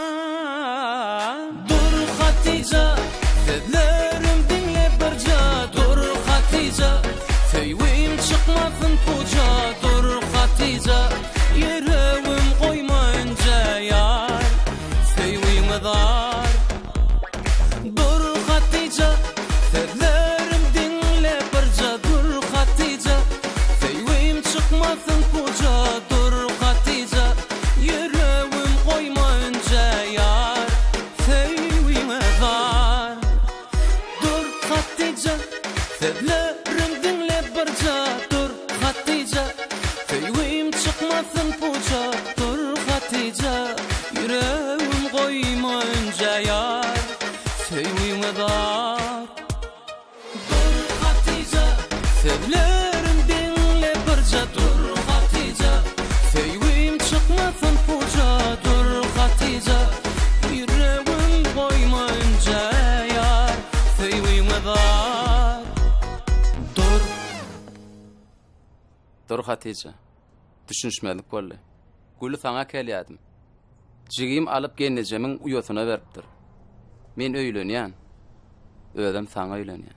dur Hatice sözlerim dinle birce dur Hatice feywim çıkmasın koca dur Hatice yüreğim koymayınca yar feywim dar dur Hatice sözlerim dinle birce dur Hatice feywim çıkmasın koca dur Hatice yüreğim koymayınca yar feywim dar dur Hatice sözlerim dinle birce dur Hatice feywim çıkmasın koca dur Hatice yüreğim koymayınca yar feywim dar dur Hatice sözlerim dinle birce dur Hatice feywim çıkmasın koca dur Hatice yüreğim koymayınca yar feywim dar dur Hatice düşünüşmelik bolly gülü sana kelýädim jigim alıp gelnejemin uyosuna beripdir men öýlenýän özüm sana öýlenýän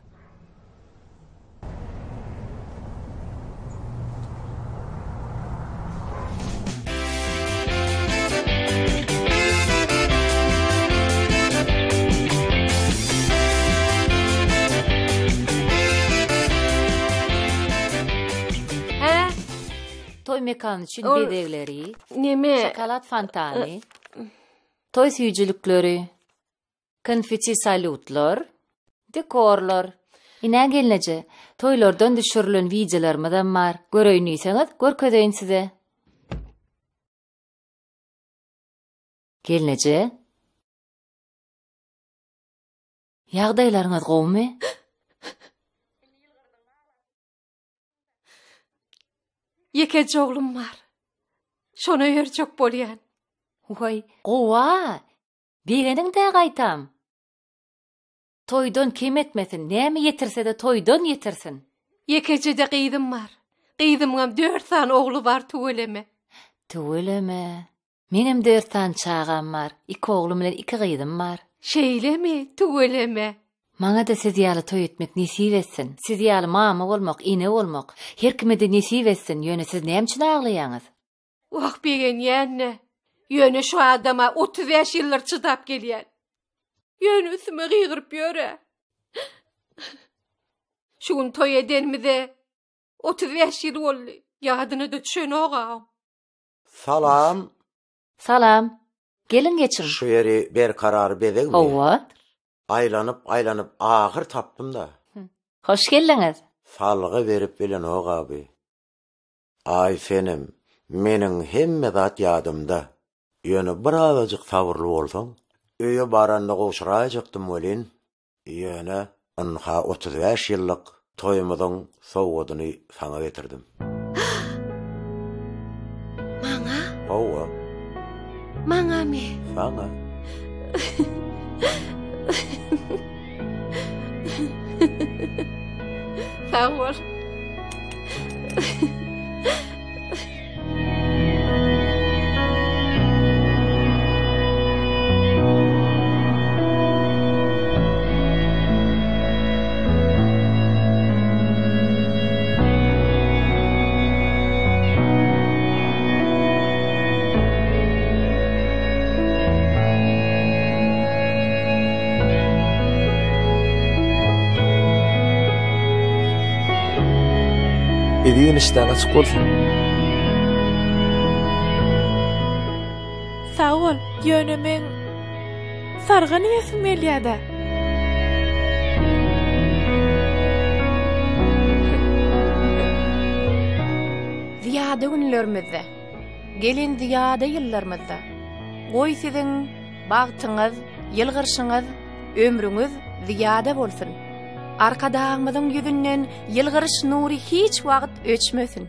Toy mekan için bedevleri, Neme? şokolat fantani, toy süýjülükleri, konfeti salutlar, dekorlar. Ine gelneje, toylardan düşürülen videolarymyzdan bar. Göreýänsiňiz, görkedeýin size. Gelneje. Ýagdaýlaryňyz gowmy? Yekeci oğlum var. Şona ýörjek bolýan. Oy, gowa. Begening de gaýtam. Toydan kim etmesin, näme yetirse de toydan yetirsin. Yekecide gyýdym var. Gyýdymam 4 san oğlu var tüweleme. Tüweleme. Menim 4 san çağam var. 2 oğlum bilen 2 gyýdym var. Şeýlemi, tüweleme. Maňa da siz ýaly toy etmek nesip etsin. Siz ýaly mama bolmak, ine bolmak. Her kime de nesip etsin. Ýöne siz näme üçin aglaýaňyz? Wagt begen ýanne. Ýöne şu adama 35 ýyllar çydap gelýän. Ýöne üstüme gyýgyryp ýöre. Şuň toy edenmize 35 ýyl boldy. Ýadyna da düşen ogam. Salam. Salam. Gelin geçirin. Şu ýeri ber karar bedegmi? Owa. Aylanıp ahir tapdym da. Hoş geldiňiz. Salgy berip bilen ogaby. Ay senim, meniň hemme zat ýadymda. Ýöne birazajyk sabrly bolsaň, öýe baranda gowşurajakdym welin. Ýöne onha 35 ýyllyk toýumyzyň sowgadyny saňa getirdim. Maňa? Owa. Maňa me? Saňa. Sağ ol. Edigen işten açık bolsun. Sağ ol, ýönemeň sarga niýesim gelýär-de. Ziyade günlerimizde, gelin ziyade ýyllarymyzda, goý siziň bagtyňyz Ýylgyrşyňyz, ömrüňiz ziýada bolsun. Arkadaňyzyň ýüzünden ýylgyrş nury hiç wagt öçmesin.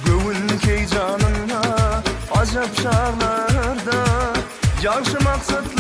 Çağlarda yarşı maksatlı